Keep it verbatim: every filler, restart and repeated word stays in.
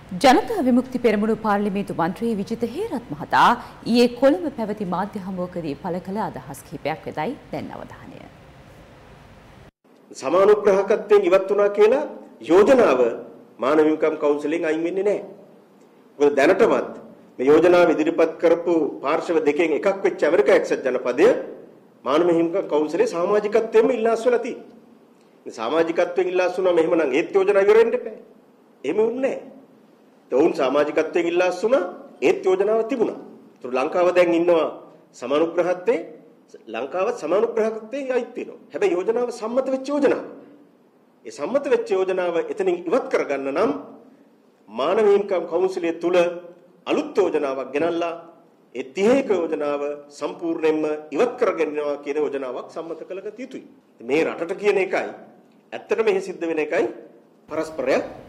ජනතා විමුක්ති පෙරමුණු පාර්ලිමේන්තු මන්ත්‍රී විජිත හේරත් මහතා ඊයේ කොළඹ පැවති මාධ්‍ය හමුවකදී පළ කළ අදහස් කිහිපයක් වෙතයි දැන් අවධානය. සමානුග්‍රහකත්වයෙන් ඉවත් වුණා කියලා යෝජනාව මානව හිමිකම් කවුන්සිලෙන් අයින් වෙන්නේ නැහැ. මොකද දැනටමත් මේ යෝජනාව ඉදිරිපත් කරපු පාර්ශව දෙකෙන් එකක් වෙච්ච ඇමරිකා එක්සත් ජනපදය මානව හිමිකම් කවුන්සිලේ සමාජිකත්වයෙන්ම ඉල්ලාස් වෙලා තියෙනවා. මේ සමාජිකත්වයෙන් ඉල්ලාස් වුණාම එහෙමනම් ඒත් යෝජනාව ඉවර වෙන්න එපා. එහෙම වුණේ නැහැ. තවුන් සමාජිකත්වයෙන් ඉල්ලාස් වුණා ඒත් යෝජනාව තිබුණා. ඒතර ලංකාව දැන් ඉන්නවා සමානුග්‍රහත්වයේ ලංකාවත් සමානුග්‍රහකත්වයේ යයිත් වෙනවා. හැබැයි යෝජනාව සම්මත වෙච්ච යෝජනාව. ඒ සම්මත වෙච්ච යෝජනාව එතනින් ඉවත් කරගන්න නම් මානව හිමිකම් කවුන්සිලය තුල අලුත් යෝජනාවක් ගෙනල්ලා ඒ තිහේක යෝජනාව සම්පූර්ණයෙන්ම ඉවත් කරගන්නවා කියන යෝජනාවක් සම්මත කළගත යුතුයි. මේ රටට කියන එකයි ඇත්තටම මෙහි සිද්ධ වෙන එකයි පරස්පරයක්